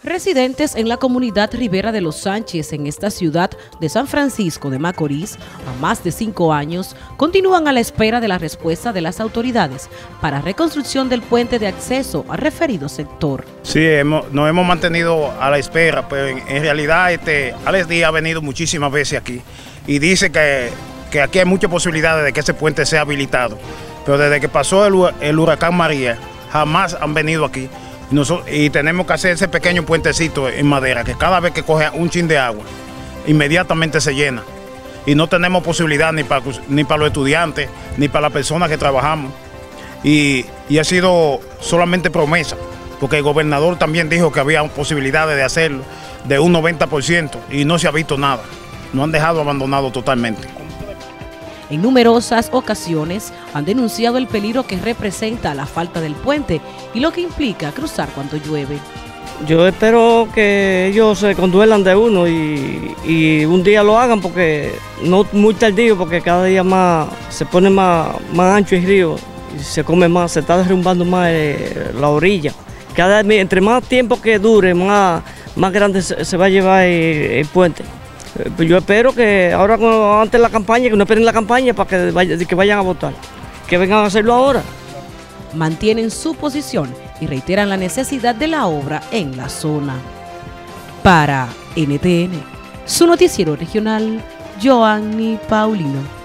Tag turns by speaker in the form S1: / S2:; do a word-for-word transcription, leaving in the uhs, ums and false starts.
S1: Residentes en la comunidad Ribera de los Sánchez, en esta ciudad de San Francisco de Macorís, a más de cinco años, continúan a la espera de la respuesta de las autoridades para reconstrucción del puente de acceso al referido sector.
S2: Sí, hemos, nos hemos mantenido a la espera, pero en, en realidad este, Alex Díaz ha venido muchísimas veces aquí y dice que, que aquí hay muchas posibilidades de que ese puente sea habilitado, pero desde que pasó el, el huracán María, jamás han venido aquí. Nosotros, y tenemos que hacer ese pequeño puentecito en madera, que cada vez que coge un chin de agua, inmediatamente se llena. Y no tenemos posibilidad ni para, ni para los estudiantes, ni para las personas que trabajamos. Y, y ha sido solamente promesa, porque el gobernador también dijo que había posibilidades de hacerlo de un noventa por ciento y no se ha visto nada. Nos han dejado abandonado totalmente.
S1: En numerosas ocasiones han denunciado el peligro que representa la falta del puente y lo que implica cruzar cuando llueve.
S3: Yo espero que ellos se conduelan de uno y, y un día lo hagan, porque no muy tardío, porque cada día más se pone más, más ancho el río y se come más, se está derrumbando más eh, la orilla. Cada, entre más tiempo que dure, más, más grande se, se va a llevar el, el puente. Yo espero que ahora, antes de la campaña, que no esperen la campaña para que, vaya, que vayan a votar, que vengan a hacerlo ahora.
S1: Mantienen su posición y reiteran la necesidad de la obra en la zona. Para N T N, su noticiero regional, Joanny Paulino.